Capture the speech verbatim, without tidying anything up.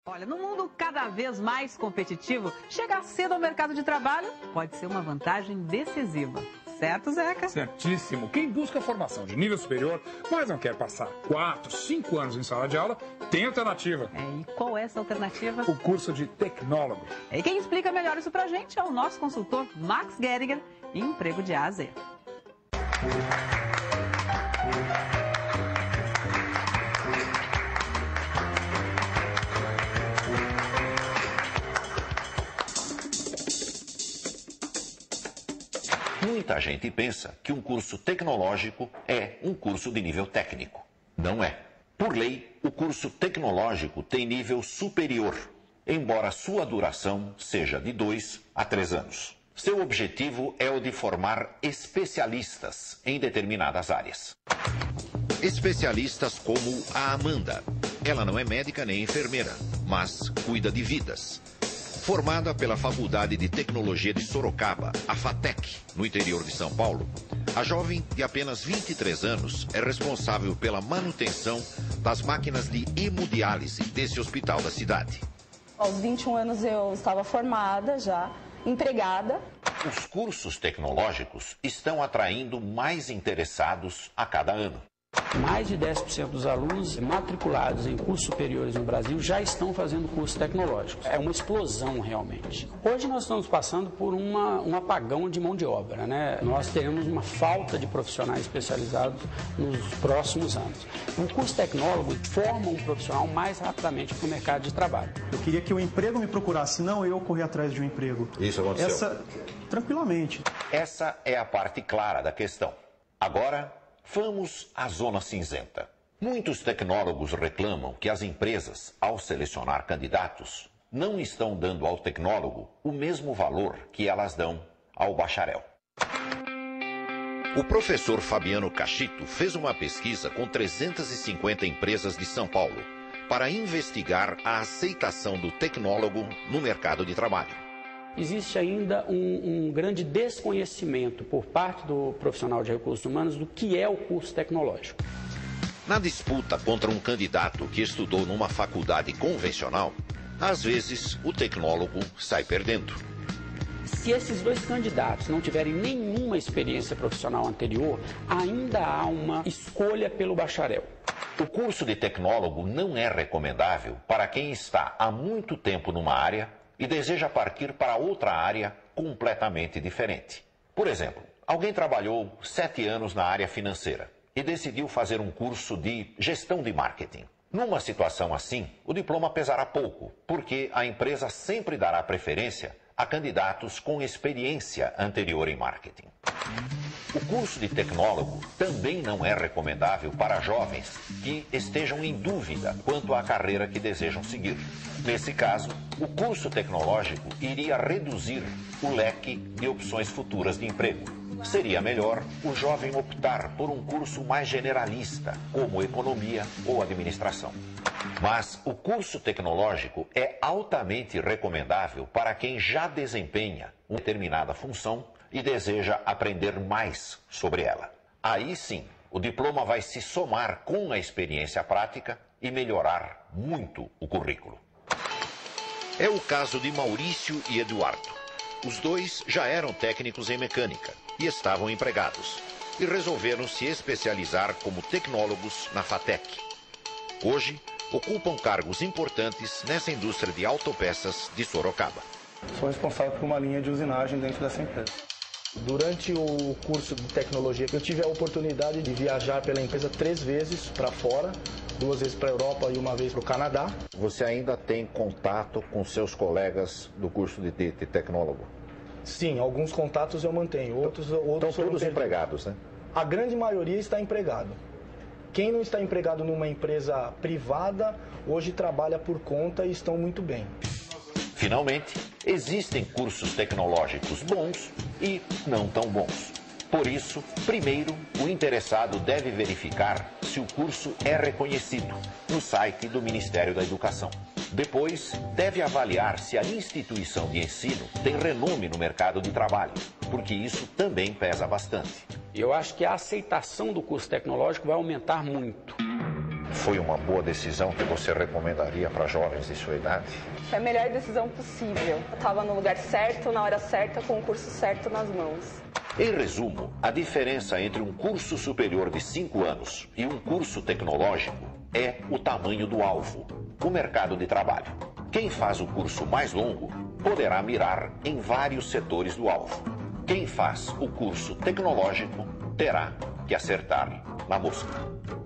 Olha, no mundo cada vez mais competitivo, chegar cedo ao mercado de trabalho pode ser uma vantagem decisiva. Certo, Zeca? Certíssimo. Quem busca formação de nível superior, mas não quer passar quatro, cinco anos em sala de aula, tem alternativa. É, e qual é essa alternativa? O curso de tecnólogo. E quem explica melhor isso pra gente é o nosso consultor Max Geringer, em Emprego de A a Z. Muita gente pensa que um curso tecnológico é um curso de nível técnico. Não é. Por lei, o curso tecnológico tem nível superior, embora sua duração seja de dois a três anos. Seu objetivo é o de formar especialistas em determinadas áreas. Especialistas como a Amanda. Ela não é médica nem enfermeira, mas cuida de vidas. Formada pela Faculdade de Tecnologia de Sorocaba, a FATEC, no interior de São Paulo, a jovem de apenas vinte e três anos é responsável pela manutenção das máquinas de hemodiálise desse hospital da cidade. Aos vinte e um anos eu estava formada já, empregada. Os cursos tecnológicos estão atraindo mais interessados a cada ano. Mais de dez por cento dos alunos matriculados em cursos superiores no Brasil já estão fazendo curso tecnológico. É uma explosão realmente. Hoje nós estamos passando por uma, um apagão de mão de obra, né? Nós teremos uma falta de profissionais especializados nos próximos anos. O curso tecnólogo forma um profissional mais rapidamente para o mercado de trabalho. Eu queria que o emprego me procurasse, não eu correr atrás de um emprego. Isso aconteceu? Essa, tranquilamente. Essa é a parte clara da questão. Agora, vamos à zona cinzenta. Muitos tecnólogos reclamam que as empresas, ao selecionar candidatos, não estão dando ao tecnólogo o mesmo valor que elas dão ao bacharel. O professor Fabiano Cachito fez uma pesquisa com trezentas e cinquenta empresas de São Paulo para investigar a aceitação do tecnólogo no mercado de trabalho. Existe ainda um, um grande desconhecimento por parte do profissional de recursos humanos do que é o curso tecnológico. Na disputa contra um candidato que estudou numa faculdade convencional, às vezes o tecnólogo sai perdendo. Se esses dois candidatos não tiverem nenhuma experiência profissional anterior, ainda há uma escolha pelo bacharel. O curso de tecnólogo não é recomendável para quem está há muito tempo numa área e deseja partir para outra área completamente diferente. Por exemplo, alguém trabalhou sete anos na área financeira e decidiu fazer um curso de gestão de marketing. Numa situação assim, o diploma pesará pouco, porque a empresa sempre dará preferência a candidatos com experiência anterior em marketing. O curso de tecnólogo também não é recomendável para jovens que estejam em dúvida quanto à carreira que desejam seguir. Nesse caso, o curso tecnológico iria reduzir o leque de opções futuras de emprego. Seria melhor o jovem optar por um curso mais generalista, como economia ou administração. Mas o curso tecnológico é altamente recomendável para quem já desempenha uma determinada função e deseja aprender mais sobre ela. Aí sim, o diploma vai se somar com a experiência prática e melhorar muito o currículo. É o caso de Maurício e Eduardo. Os dois já eram técnicos em mecânica e estavam empregados, e resolveram se especializar como tecnólogos na FATEC. Hoje, ocupam cargos importantes nessa indústria de autopeças de Sorocaba. Sou responsável por uma linha de usinagem dentro dessa empresa. Durante o curso de tecnologia, eu tive a oportunidade de viajar pela empresa três vezes para fora, duas vezes para a Europa e uma vez para o Canadá. Você ainda tem contato com seus colegas do curso de, de, de tecnólogo? Sim, alguns contatos eu mantenho, outros... outros Estão todos empregados, né? A grande maioria está empregado. Quem não está empregado numa empresa privada, hoje trabalha por conta e estão muito bem. Finalmente, existem cursos tecnológicos bons e não tão bons. Por isso, primeiro, o interessado deve verificar se o curso é reconhecido no site do Ministério da Educação. Depois, deve avaliar se a instituição de ensino tem renome no mercado de trabalho, porque isso também pesa bastante. Eu acho que a aceitação do curso tecnológico vai aumentar muito. Foi uma boa decisão que você recomendaria para jovens de sua idade? Foi a melhor decisão possível. Eu estava no lugar certo, na hora certa, com o curso certo nas mãos. Em resumo, a diferença entre um curso superior de cinco anos e um curso tecnológico é o tamanho do alvo, o mercado de trabalho. Quem faz o curso mais longo poderá mirar em vários setores do alvo. Quem faz o curso tecnológico terá que acertar na mosca.